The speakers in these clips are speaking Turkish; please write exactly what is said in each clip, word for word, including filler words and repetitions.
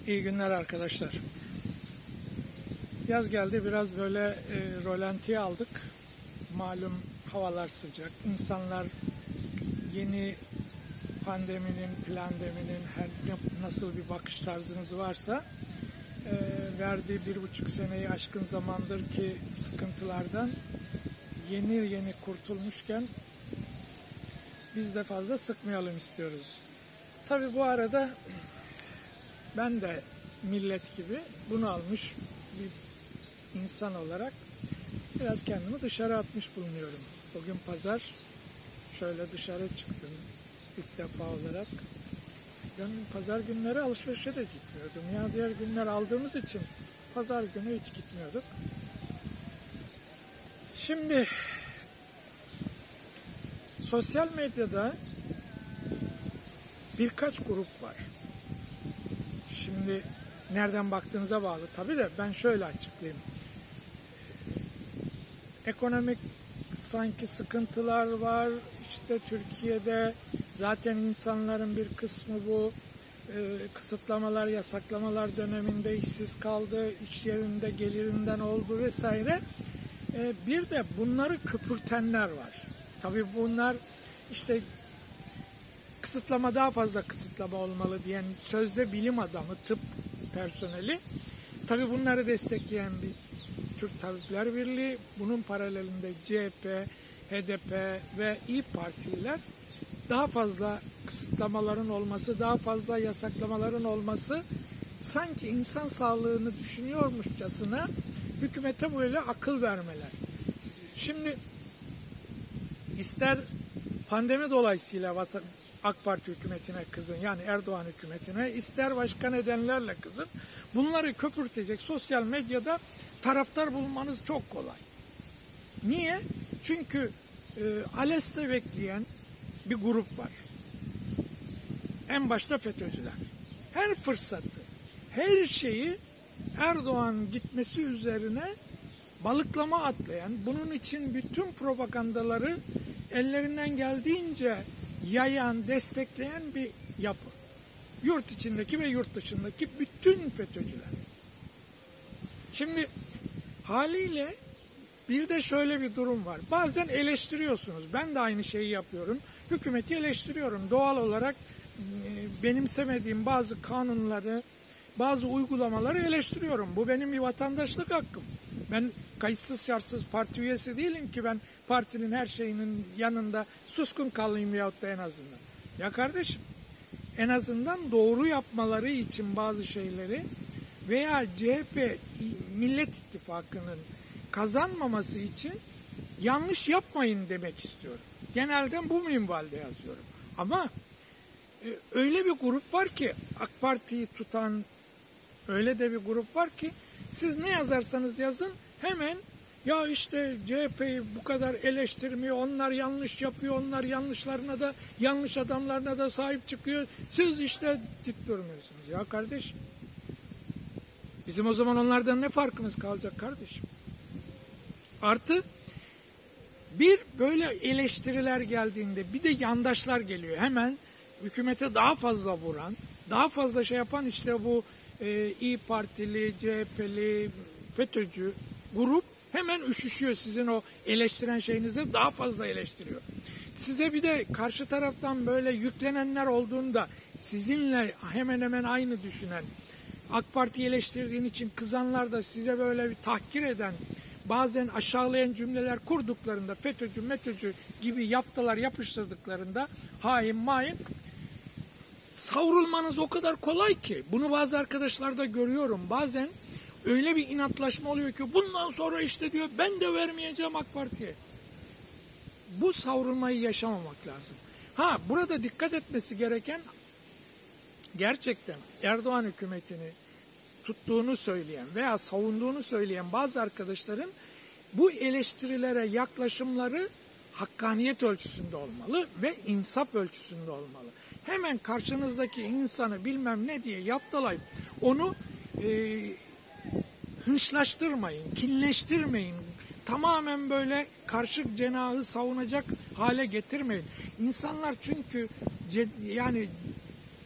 İyi günler arkadaşlar. Yaz geldi, biraz böyle e, rolantiye aldık. Malum havalar sıcak. İnsanlar yeni pandeminin, plandeminin her nasıl bir bakış tarzınız varsa e, verdiği bir buçuk seneyi aşkın zamandır ki sıkıntılardan yeni yeni kurtulmuşken biz de fazla sıkmayalım istiyoruz. Tabii bu arada ben de millet gibi bunu almış bir insan olarak biraz kendimi dışarı atmış bulunuyorum. Bugün pazar, şöyle dışarı çıktım ilk defa olarak. Ben pazar günleri alışverişe de gitmiyordum. Ya diğer günler aldığımız için pazar günü hiç gitmiyorduk. Şimdi sosyal medyada birkaç grup var. Şimdi nereden baktığınıza bağlı. Tabii de ben şöyle açıklayayım. Ekonomik sanki sıkıntılar var. İşte Türkiye'de zaten insanların bir kısmı bu e, kısıtlamalar, yasaklamalar döneminde işsiz kaldı, iş yerinde gelirinden oldu vesaire. E, bir de bunları köpürtenler var. Tabii bunlar işte kısıtlama, daha fazla kısıtlama olmalı diyen sözde bilim adamı, tıp personeli. Tabii bunları destekleyen bir Türk Tabipler Birliği, bunun paralelinde C H P, H D P ve İYİ Partililer daha fazla kısıtlamaların olması, daha fazla yasaklamaların olması, sanki insan sağlığını düşünüyormuşçasına hükümete böyle akıl vermeler. Şimdi ister pandemi dolayısıyla AK Parti hükümetine kızın, yani Erdoğan hükümetine, ister başka nedenlerle kızın, bunları köpürtecek sosyal medyada taraftar bulmanız çok kolay. Niye? Çünkü e, ALES'te bekleyen bir grup var. En başta FETÖ'cüler. Her fırsatı, her şeyi Erdoğan gitmesi üzerine balıklama atlayan, bunun için bütün propagandaları ellerinden geldiğince yayan, destekleyen bir yapı. Yurt içindeki ve yurt dışındaki bütün FETÖ'cüler. Şimdi haliyle bir de şöyle bir durum var. Bazen eleştiriyorsunuz. Ben de aynı şeyi yapıyorum. Hükümeti eleştiriyorum. Doğal olarak benimsemediğim bazı kanunları, bazı uygulamaları eleştiriyorum. Bu benim bir vatandaşlık hakkım. Ben kayıtsız şartsız parti üyesi değilim ki ben partinin her şeyinin yanında suskun kalayım veyahut da en azından. Ya kardeşim, en azından doğru yapmaları için bazı şeyleri veya C H P Millet İttifakı'nın kazanmaması için yanlış yapmayın demek istiyorum. Genelde bu minvalde yazıyorum. Ama e, öyle bir grup var ki, AK Parti'yi tutan öyle de bir grup var ki, siz ne yazarsanız yazın hemen ya işte C H P'yi bu kadar eleştirmiyor, onlar yanlış yapıyor, onlar yanlışlarına da, yanlış adamlarına da sahip çıkıyor. Siz işte dik durmuyorsunuz. Ya kardeşim, bizim o zaman onlardan ne farkımız kalacak kardeşim? Artı bir böyle eleştiriler geldiğinde bir de yandaşlar geliyor. Hemen hükümete daha fazla vuran, daha fazla şey yapan, işte bu e, İYİ Partili, C H P'li, FETÖ'cü grup hemen üşüşüyor, sizin o eleştiren şeyinizi daha fazla eleştiriyor. Size bir de karşı taraftan böyle yüklenenler olduğunda, sizinle hemen hemen aynı düşünen, AK Parti'yi eleştirdiğin için kızanlar da size böyle bir tahkir eden, bazen aşağılayan cümleler kurduklarında, FETÖ'cü, METÖ'cü gibi yaptılar yapıştırdıklarında, hain main, savrulmanız o kadar kolay ki. Bunu bazı arkadaşlarda görüyorum. Bazen öyle bir inatlaşma oluyor ki bundan sonra işte diyor ben de vermeyeceğim AK Parti'ye. Bu savrulmayı yaşamamak lazım. Ha, burada dikkat etmesi gereken, gerçekten Erdoğan hükümetini tuttuğunu söyleyen veya savunduğunu söyleyen bazı arkadaşların bu eleştirilere yaklaşımları hakkaniyet ölçüsünde olmalı ve insaf ölçüsünde olmalı. Hemen karşınızdaki insanı bilmem ne diye yaftalayıp onu e, hınçlaştırmayın, kinleştirmeyin. Tamamen böyle karşı cenahı savunacak hale getirmeyin. İnsanlar çünkü yani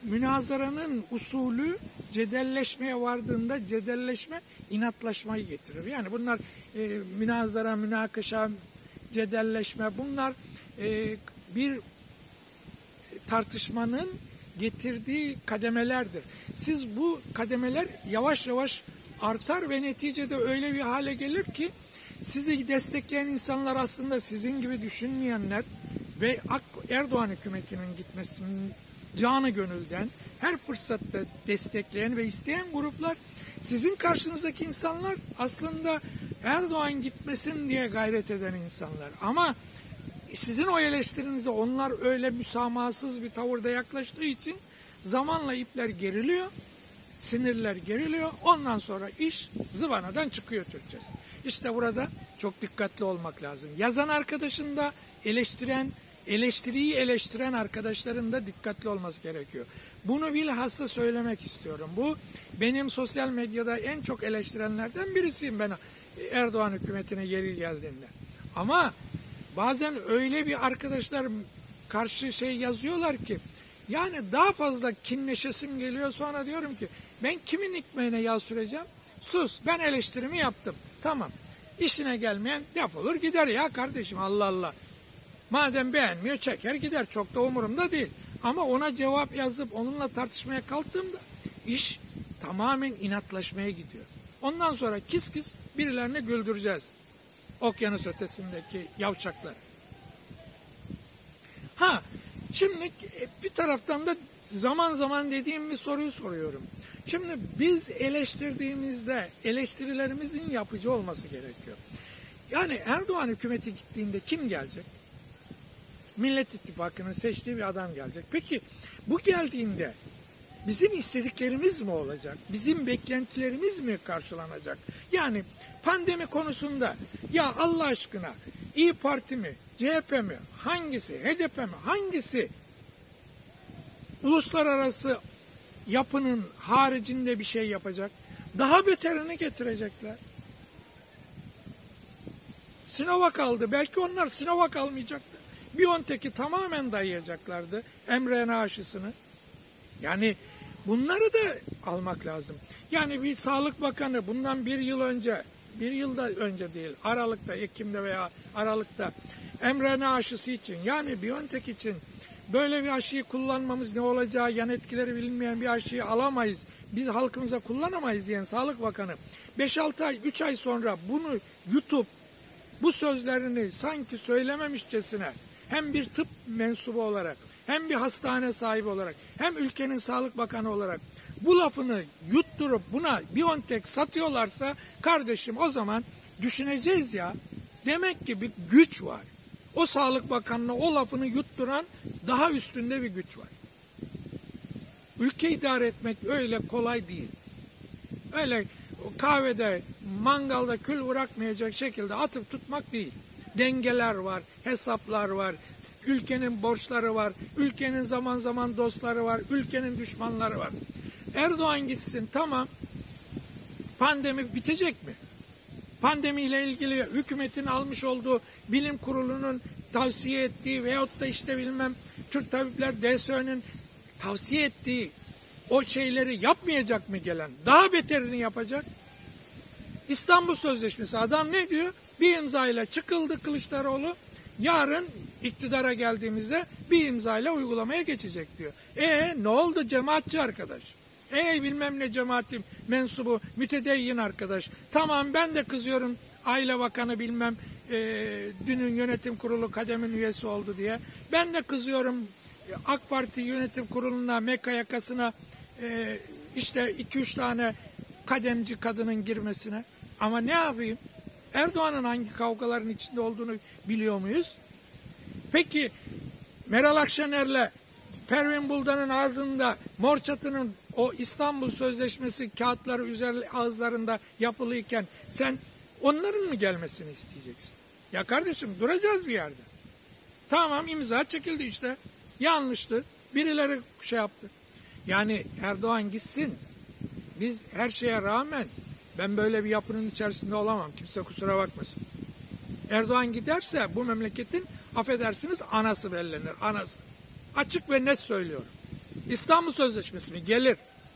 Münazaranın usulü cedelleşmeye vardığında cedelleşme inatlaşmayı getirir. Yani bunlar e, münazara, münakaşa, cedelleşme bunlar e, bir tartışmanın getirdiği kademelerdir. Siz bu kademeler yavaş yavaş artar ve neticede öyle bir hale gelir ki sizi destekleyen insanlar aslında sizin gibi düşünmeyenler ve Erdoğan hükümetinin gitmesinin canı gönülden her fırsatta destekleyen ve isteyen gruplar, sizin karşınızdaki insanlar aslında Erdoğan gitmesin diye gayret eden insanlar. Ama sizin o eleştirinize onlar öyle müsamahasız bir tavırda yaklaştığı için zamanla ipler geriliyor, sinirler geriliyor. Ondan sonra iş zıvanadan çıkıyor Türkçesi. İşte burada çok dikkatli olmak lazım. Yazan arkadaşın da eleştiren, eleştiriyi eleştiren arkadaşların da dikkatli olması gerekiyor. Bunu bilhassa söylemek istiyorum. Bu benim sosyal medyada en çok eleştirenlerden birisiyim ben Erdoğan hükümetine yeri geldiğinde. Ama bazen öyle bir arkadaşlar karşı şey yazıyorlar ki yani daha fazla kinleşesim geliyor, sonra diyorum ki ben kimin ekmeğine yağ süreceğim? Sus, ben eleştirimi yaptım. Tamam. İşine gelmeyen defolur gider ya kardeşim, Allah Allah. Madem beğenmiyor çeker gider, çok da umurumda değil. Ama ona cevap yazıp onunla tartışmaya kalktığımda iş tamamen inatlaşmaya gidiyor. Ondan sonra kis kis birilerini güldüreceğiz. Okyanus ötesindeki yavşaklar. Ha, şimdi bir taraftan da zaman zaman dediğim bir soruyu soruyorum. Şimdi biz eleştirdiğimizde eleştirilerimizin yapıcı olması gerekiyor. Yani Erdoğan hükümeti gittiğinde kim gelecek? Millet İttifakı'nın seçtiği bir adam gelecek. Peki bu geldiğinde bizim istediklerimiz mi olacak? Bizim beklentilerimiz mi karşılanacak? Yani pandemi konusunda ya Allah aşkına İYİ Parti mi, C H P mi, hangisi, H D P mi, hangisi uluslararası yapının haricinde bir şey yapacak? Daha beterini getirecekler. Sinovac aldı. Belki onlar Sinovac almayacaktı. BioNTech'i tamamen dayayacaklardı. mRNA aşısını. Yani bunları da almak lazım. Yani bir Sağlık Bakanı bundan bir yıl önce, bir yılda önce değil, Aralık'ta, Ekim'de veya Aralık'ta mRNA aşısı için, yani BioNTech için böyle bir aşıyı kullanmamız ne olacağı, yan etkileri bilinmeyen bir aşıyı alamayız, biz halkımıza kullanamayız diyen Sağlık Bakanı beş altı ay, üç ay sonra bunu yutup bu sözlerini sanki söylememişçesine hem bir tıp mensubu olarak hem bir hastane sahibi olarak hem ülkenin Sağlık Bakanı olarak bu lafını yutturup buna BioNTech satıyorlarsa kardeşim o zaman düşüneceğiz ya. Demek ki bir güç var. O Sağlık Bakanı'na o lafını yutturan daha üstünde bir güç var. Ülke idare etmek öyle kolay değil. Öyle kahvede, mangalda kül bırakmayacak şekilde atıp tutmak değil. Dengeler var, hesaplar var, ülkenin borçları var, ülkenin zaman zaman dostları var, ülkenin düşmanları var. Erdoğan gitsin, tamam, pandemi bitecek mi? Pandemiyle ilgili hükümetin almış olduğu bilim kurulunun tavsiye ettiği veyahut da işte bilmem Türk Tabipler D S Ö'nün tavsiye ettiği o şeyleri yapmayacak mı gelen? Daha beterini yapacak. İstanbul Sözleşmesi, adam ne diyor? Bir imzayla çıkıldı Kılıçdaroğlu. Yarın iktidara geldiğimizde bir imzayla uygulamaya geçecek diyor. E ne oldu cemaatçi arkadaş? Ey bilmem ne cemaatim mensubu mütedeyyin arkadaş. Tamam, ben de kızıyorum Aile Bakanı bilmem e, dünün yönetim kurulu kademin üyesi oldu diye. Ben de kızıyorum AK Parti yönetim kuruluna, Meka yakasına e, işte iki üç tane kademci kadının girmesine. Ama ne yapayım? Erdoğan'ın hangi kavgaların içinde olduğunu biliyor muyuz? Peki Meral Akşener'le Pervin Buldan'ın ağzında Mor Çatı'nın o İstanbul Sözleşmesi kağıtları üzerinde ağızlarında yapılıyken sen onların mı gelmesini isteyeceksin? Ya kardeşim, duracağız bir yerde. Tamam, imza çekildi işte. Yanlıştı. Birileri şey yaptı. Yani Erdoğan gitsin. Biz her şeye rağmen ben böyle bir yapının içerisinde olamam. Kimse kusura bakmasın. Erdoğan giderse bu memleketin affedersiniz anası bellenir. Anası. Açık ve net söylüyorum. İstanbul Sözleşmesi mi? Gelir.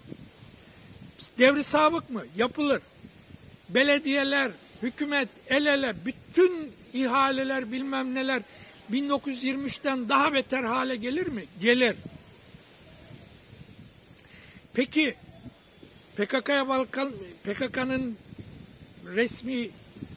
Devri sabık mı? Yapılır. Belediyeler, hükümet, el ele, bütün ihaleler bilmem neler bin dokuz yüz yirmi üçten daha beter hale gelir mi? Gelir. Peki P K K'ya Balkan, P K K'nın resmi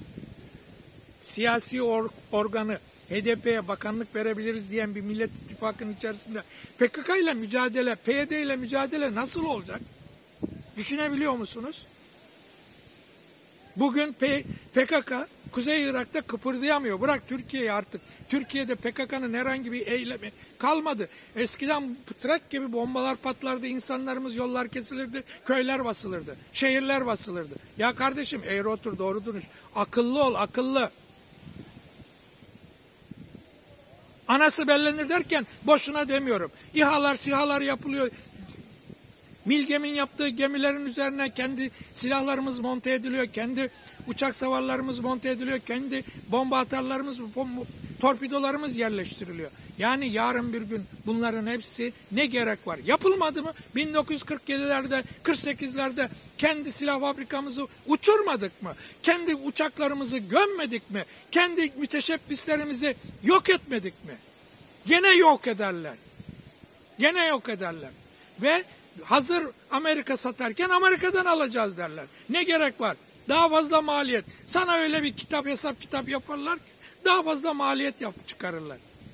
siyasi or, organı H D P'ye bakanlık verebiliriz diyen bir Millet İttifakı'nın içerisinde P K K ile mücadele, P Y D ile mücadele nasıl olacak? Düşünebiliyor musunuz? Bugün P K K Kuzey Irak'ta kıpırdayamıyor. Bırak Türkiye'yi artık. Türkiye'de P K K'nın herhangi bir eylemi kalmadı. Eskiden pıtrak gibi bombalar patlardı, insanlarımız yollar kesilirdi, köyler basılırdı, şehirler basılırdı. Ya kardeşim eğri otur doğru duruş. Akıllı ol, akıllı. Anası bellenir derken boşuna demiyorum. İHA'lar, SİHA'lar yapılıyor. Milgem'in yaptığı gemilerin üzerine kendi silahlarımız monte ediliyor, kendi uçak savarlarımız monte ediliyor, kendi bomba atarlarımız, bomba, torpidolarımız yerleştiriliyor. Yani yarın bir gün bunların hepsi ne gerek var? Yapılmadı mı? bin dokuz yüz kırk yedilerde, kırk sekizlerde kendi silah fabrikamızı uçurmadık mı? Kendi uçaklarımızı gömmedik mi? Kendi müteşebbislerimizi yok etmedik mi? Gene yok ederler. Gene yok ederler. Ve hazır Amerika satarken Amerika'dan alacağız derler. Ne gerek var? Daha fazla maliyet. Sana öyle bir kitap hesap kitap yaparlar ki daha fazla maliyet yap çıkarırlar.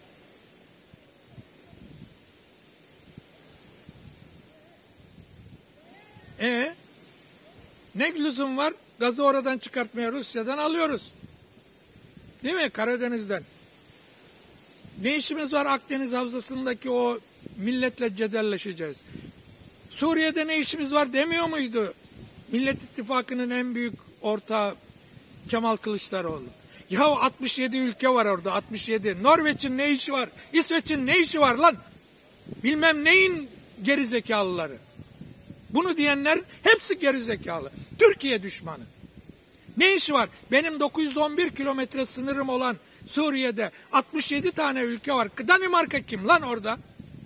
E ne lüzum var? Gazı oradan çıkartmaya Rusya'dan alıyoruz. Değil mi? Karadeniz'den. Ne işimiz var Akdeniz Havzası'ndaki o milletle cedelleşeceğiz. Suriye'de ne işimiz var demiyor muydu? Millet İttifakı'nın en büyük ortağı Kemal Kılıçdaroğlu. Ya altmış yedi ülke var orada, altmış yedi. Norveç'in ne işi var? İsveç'in ne işi var lan? Bilmem neyin gerizekalıları. Bunu diyenler hepsi gerizekalı. Türkiye düşmanı. Ne işi var? Benim dokuz yüz on bir kilometre sınırım olan Suriye'de altmış yedi tane ülke var. Danimarka kim lan orada?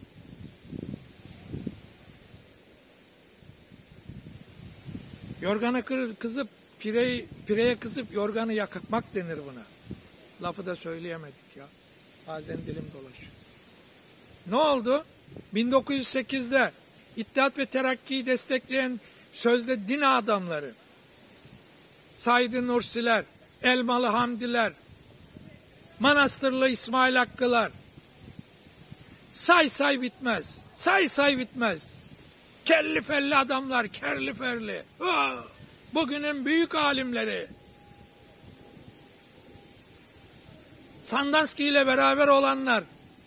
Yorgana kızıp pireyi, pireye kızıp yorganı yakmak denir buna. Lafı da söyleyemedik ya. Bazen dilim dolaşıyor. Ne oldu? bin dokuz yüz sekizde İttihat ve Terakki'yi destekleyen sözde din adamları, Said Nursiler, Elmalı Hamdiler, Manastırlı İsmail Hakkılar, say say bitmez, say say bitmez. Kelli felli adamlar, kerli ferli. Oh, bugünün büyük alimleri. Sandanski ile beraber olanlar.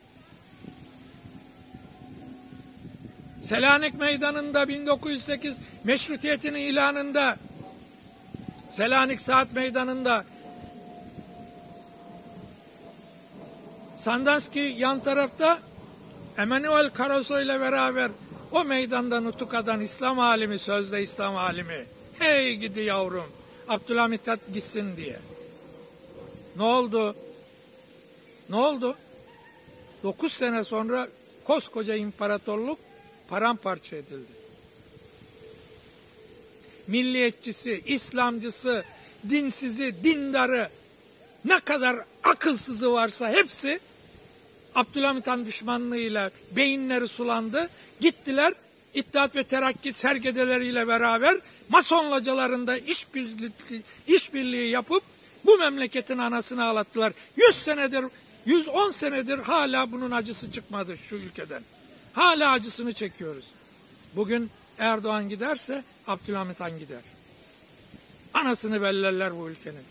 Selanik Meydanı'nda bin dokuz yüz sekiz meşrutiyetinin ilanında, Selanik Saat Meydanı'nda Sandanski yan tarafta, Emanuel Caruso ile beraber o meydanda Nutuka'dan İslam alimi, sözde İslam alimi. Hey gidi yavrum, Abdülhamit Tat gitsin diye. Ne oldu? Ne oldu? Dokuz sene sonra koskoca imparatorluk paramparça edildi. Milliyetçisi, İslamcısı, dinsizi, dindarı, ne kadar akılsızı varsa hepsi Abdülhamit Han düşmanlığıyla beyinleri sulandı. Gittiler İttihat ve Terakki sergedeleriyle beraber Mason localarında işbirliği, işbirliği yapıp bu memleketin anasını ağlattılar. Yüz senedir, yüz on senedir hala bunun acısı çıkmadı şu ülkeden. Hala acısını çekiyoruz. Bugün Erdoğan giderse Abdülhamit Han gider. Anasını bellerler bu ülkenin.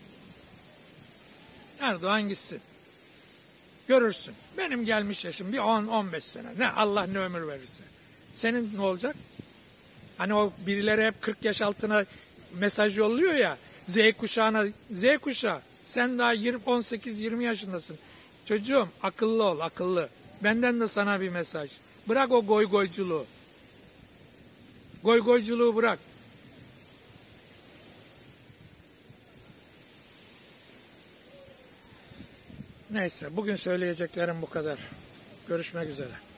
Erdoğan gitsin. Görürsün. Benim gelmiş yaşım bir on on beş sene. Ne Allah ne ömür verirse. Senin ne olacak? Hani o birileri hep kırk yaş altına mesaj yolluyor ya. Z kuşağına. Z kuşağı. Sen daha on sekiz yirmi yaşındasın. Çocuğum akıllı ol, akıllı. Benden de sana bir mesaj. Bırak o goy goyculuğu. Goy goyculuğu bırak. Neyse, bugün söyleyeceklerim bu kadar. Görüşmek üzere.